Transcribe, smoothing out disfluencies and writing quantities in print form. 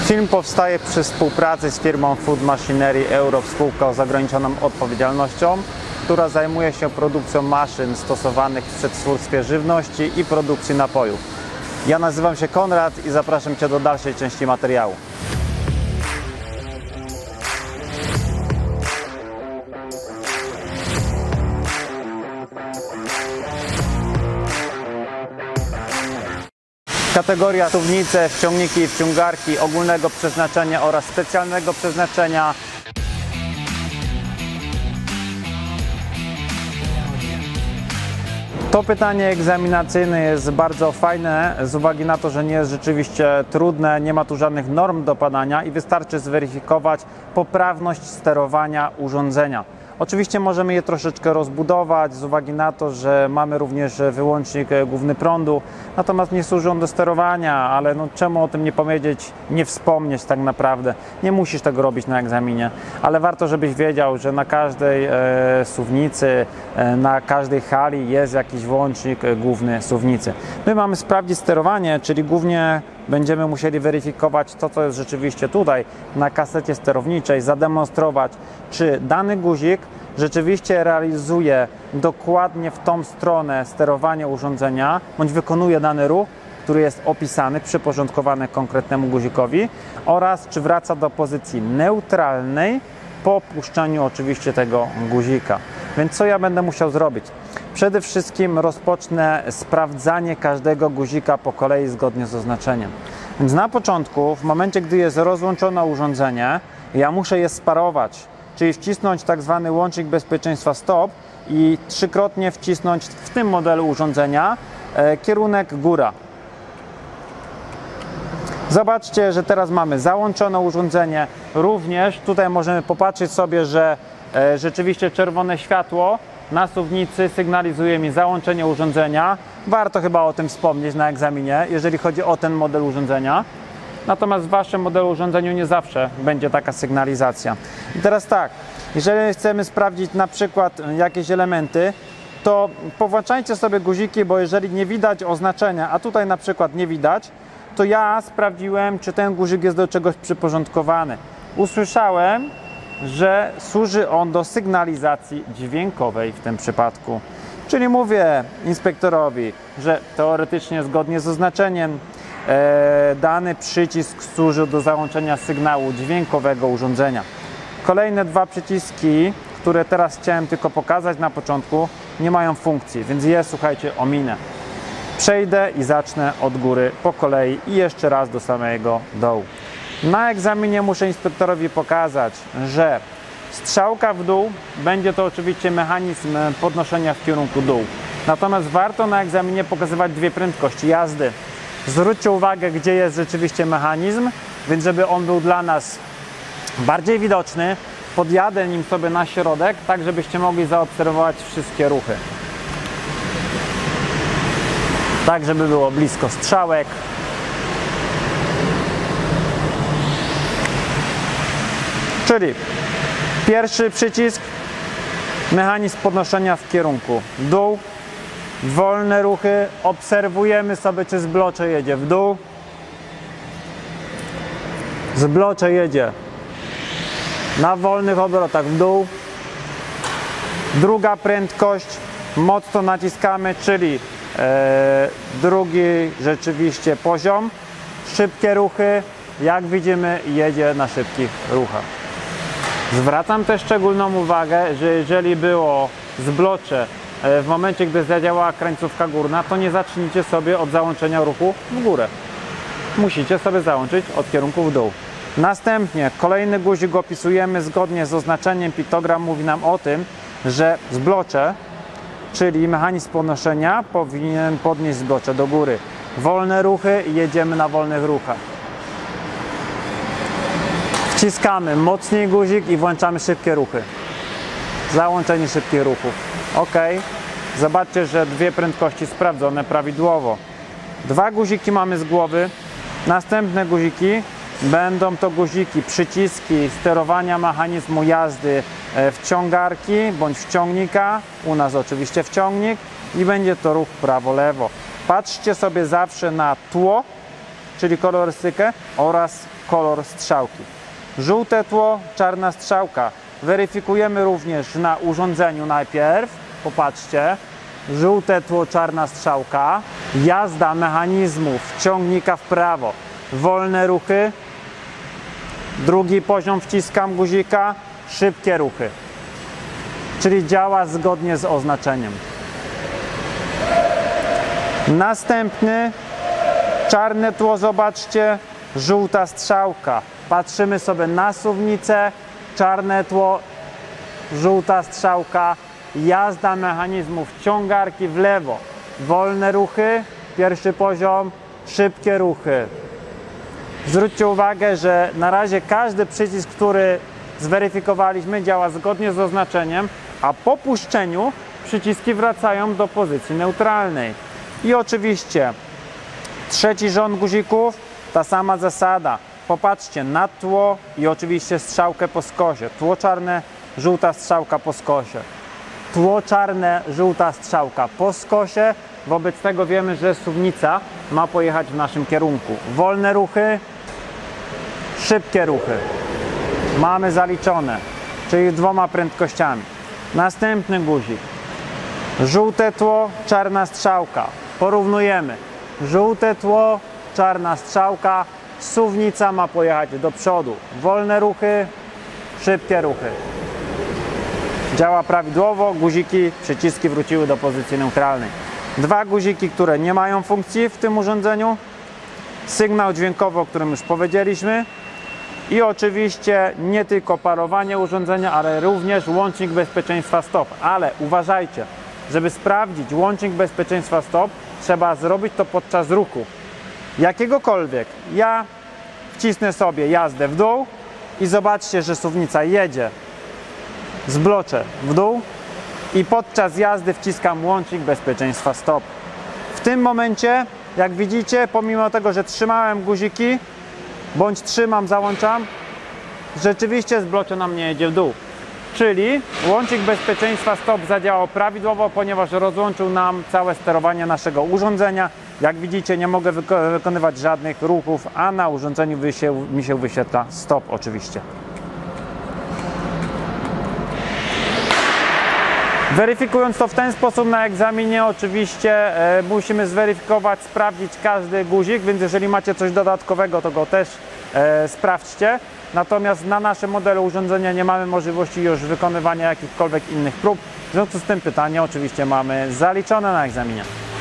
Film powstaje przy współpracy z firmą Food Machinery Europe, spółką z ograniczoną odpowiedzialnością, która zajmuje się produkcją maszyn stosowanych w przetwórstwie żywności i produkcji napojów. Ja nazywam się Konrad i zapraszam Cię do dalszej części materiału. Kategoria suwnice, wciągniki i wciągarki ogólnego przeznaczenia oraz specjalnego przeznaczenia. To pytanie egzaminacyjne jest bardzo fajne z uwagi na to, że nie jest rzeczywiście trudne, nie ma tu żadnych norm do badania i wystarczy zweryfikować poprawność sterowania urządzenia. Oczywiście możemy je troszeczkę rozbudować z uwagi na to, że mamy również wyłącznik główny prądu, natomiast nie służą do sterowania, ale no, czemu o tym nie powiedzieć, nie wspomnieć tak naprawdę. Nie musisz tego robić na egzaminie, ale warto, żebyś wiedział, że na każdej suwnicy, na każdej hali jest jakiś wyłącznik główny suwnicy. My mamy sprawdzić sterowanie, czyli głównie będziemy musieli weryfikować to, co jest rzeczywiście tutaj na kasecie sterowniczej, zademonstrować, czy dany guzik rzeczywiście realizuje dokładnie w tą stronę sterowanie urządzenia, bądź wykonuje dany ruch, który jest opisany, przyporządkowany konkretnemu guzikowi, oraz czy wraca do pozycji neutralnej po opuszczeniu oczywiście tego guzika. Więc co ja będę musiał zrobić? Przede wszystkim rozpocznę sprawdzanie każdego guzika po kolei zgodnie z oznaczeniem. Więc na początku, w momencie, gdy jest rozłączone urządzenie, ja muszę je sparować, czyli wcisnąć tak zwany łącznik bezpieczeństwa stop i trzykrotnie wcisnąć w tym modelu urządzenia kierunek góra. Zobaczcie, że teraz mamy załączone urządzenie. Również tutaj możemy popatrzeć sobie, że rzeczywiście czerwone światło na suwnicy sygnalizuje mi załączenie urządzenia. Warto chyba o tym wspomnieć na egzaminie, jeżeli chodzi o ten model urządzenia. Natomiast w Waszym modelu urządzenia nie zawsze będzie taka sygnalizacja. I teraz tak, jeżeli chcemy sprawdzić na przykład jakieś elementy, to powłączajcie sobie guziki, bo jeżeli nie widać oznaczenia, a tutaj na przykład nie widać, to ja sprawdziłem, czy ten guzik jest do czegoś przyporządkowany. Usłyszałem, że służy on do sygnalizacji dźwiękowej w tym przypadku. Czyli mówię inspektorowi, że teoretycznie zgodnie z oznaczeniem dany przycisk służy do załączenia sygnału dźwiękowego urządzenia. Kolejne dwa przyciski, które teraz chciałem tylko pokazać na początku, nie mają funkcji, więc je, słuchajcie, ominę. Przejdę i zacznę od góry po kolei i jeszcze raz do samego dołu. Na egzaminie muszę inspektorowi pokazać, że strzałka w dół będzie to oczywiście mechanizm podnoszenia w kierunku dół. Natomiast warto na egzaminie pokazywać dwie prędkości jazdy. Zwróćcie uwagę, gdzie jest rzeczywiście mechanizm, więc żeby on był dla nas bardziej widoczny, podjadę nim sobie na środek, tak żebyście mogli zaobserwować wszystkie ruchy. Tak, żeby było blisko strzałek. Czyli pierwszy przycisk, mechanizm podnoszenia w kierunku dół, wolne ruchy, obserwujemy sobie, czy zblocze jedzie w dół, zblocze jedzie na wolnych obrotach w dół, druga prędkość, mocno naciskamy, czyli drugi rzeczywiście poziom, szybkie ruchy, jak widzimy, jedzie na szybkich ruchach. Zwracam też szczególną uwagę, że jeżeli było zblocze w momencie, gdy zadziałała krańcówka górna, to nie zacznijcie sobie od załączenia ruchu w górę. Musicie sobie załączyć od kierunku w dół. Następnie kolejny guzik opisujemy zgodnie z oznaczeniem. Piktogram mówi nam o tym, że zblocze, czyli mechanizm podnoszenia, powinien podnieść zblocze do góry. Wolne ruchy i jedziemy na wolnych ruchach. Wciskamy mocniej guzik i włączamy szybkie ruchy. Załączenie szybkich ruchów. OK. Zobaczcie, że dwie prędkości sprawdzone prawidłowo. Dwa guziki mamy z głowy. Następne guziki będą to guziki, przyciski sterowania mechanizmu jazdy wciągarki bądź wciągnika. U nas oczywiście wciągnik i będzie to ruch prawo-lewo. Patrzcie sobie zawsze na tło czyli kolorystykę oraz kolor strzałki. Żółte tło, czarna strzałka. Weryfikujemy również na urządzeniu najpierw. Popatrzcie. Żółte tło, czarna strzałka. Jazda mechanizmów ciągnika w prawo. Wolne ruchy. Drugi poziom wciskam guzika. Szybkie ruchy. Czyli działa zgodnie z oznaczeniem. Następny. Czarne tło, zobaczcie. Żółta strzałka. Patrzymy sobie na suwnicę. Czarne tło, żółta strzałka. Jazda mechanizmów ciągarki w lewo. Wolne ruchy, pierwszy poziom, szybkie ruchy. Zwróćcie uwagę, że na razie każdy przycisk, który zweryfikowaliśmy, działa zgodnie z oznaczeniem, a po puszczeniu przyciski wracają do pozycji neutralnej. I oczywiście trzeci rząd guzików, ta sama zasada. Popatrzcie na tło i oczywiście strzałkę po skosie. Tło czarne, żółta strzałka po skosie. Tło czarne, żółta strzałka po skosie. Wobec tego wiemy, że suwnica ma pojechać w naszym kierunku. Wolne ruchy, szybkie ruchy. Mamy zaliczone, czyli dwoma prędkościami. Następny guzik. Żółte tło, czarna strzałka. Porównujemy. Żółte tło, czarna strzałka. Suwnica ma pojechać do przodu. Wolne ruchy, szybkie ruchy. Działa prawidłowo, guziki, przyciski wróciły do pozycji neutralnej. Dwa guziki, które nie mają funkcji w tym urządzeniu. Sygnał dźwiękowy, o którym już powiedzieliśmy. I oczywiście nie tylko parowanie urządzenia, ale również łącznik bezpieczeństwa stop. Ale uważajcie, żeby sprawdzić łącznik bezpieczeństwa stop, trzeba zrobić to podczas ruchu. Jakiegokolwiek. Ja wcisnę sobie jazdę w dół i zobaczcie, że suwnica jedzie. Zbloczę w dół i podczas jazdy wciskam łącznik bezpieczeństwa stop. W tym momencie, jak widzicie, pomimo tego, że trzymałem guziki, bądź trzymam, załączam, rzeczywiście zblocze nam nie jedzie w dół. Czyli łącznik bezpieczeństwa stop zadziałał prawidłowo, ponieważ rozłączył nam całe sterowanie naszego urządzenia. Jak widzicie, nie mogę wykonywać żadnych ruchów, a na urządzeniu mi się wyświetla stop oczywiście. Weryfikując to w ten sposób na egzaminie, oczywiście musimy zweryfikować, sprawdzić każdy guzik, więc jeżeli macie coś dodatkowego, to go też sprawdźcie. Natomiast na naszym modelu urządzenia nie mamy możliwości już wykonywania jakichkolwiek innych prób. W związku z tym pytanie oczywiście mamy zaliczone na egzaminie.